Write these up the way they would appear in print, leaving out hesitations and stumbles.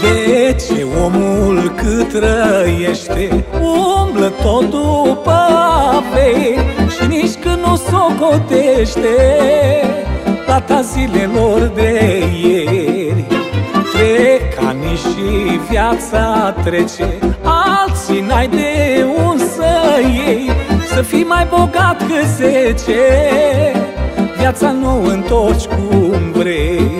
De ce omul cât trăiește umblă tot după averi și nici când nu socotește plata zilelor de ieri? Trec ani și viața trece, alții n-ai de un să iei. Să fii mai bogat că zece, viața nu întorci cum vrei.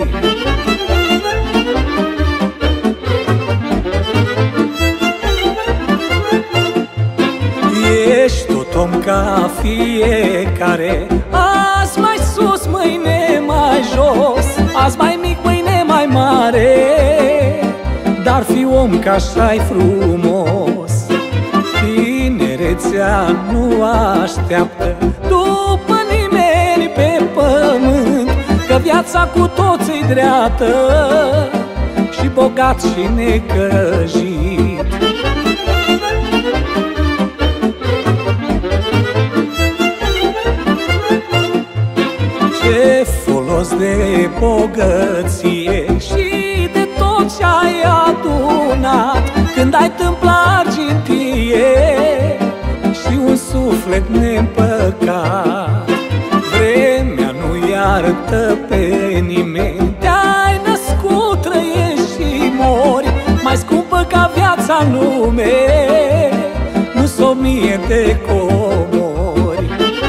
Ești tot om ca fiecare, azi mai sus, mâine mai jos, azi mai mic, mâine mai mare, dar fi om că așa-i frumos. Tinerețea nu așteaptă după nimeni pe pământ, că viața cu toți-i dreaptă, și bogat și necăjit. Ce folos de bogăție și de tot ce ai adunat, când ai tâmpla argintie și un suflet neîmpăcat? Vremea nu iartă pe nimeni, te-ai născut, trăiești și mori. Mai scumpă ca viața în lume nu s-o 1000 de comori.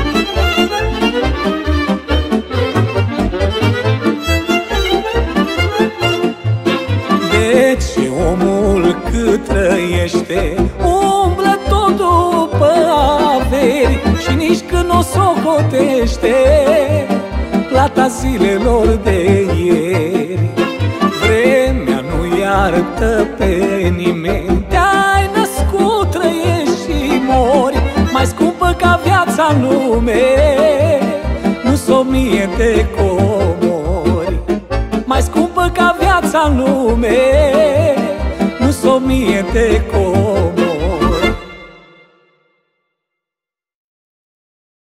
De ce omul cât trăiește umblă tot după averi și nici când o socotește plata zilelor de ieri? Vremea nu iartă pe nimeni, te-ai născut, trăiești și mori. Mai scumpă ca viața în lume nu s-o 1000 de comori. Mai scumpă ca viața în lume nu s-o 1000 de comori.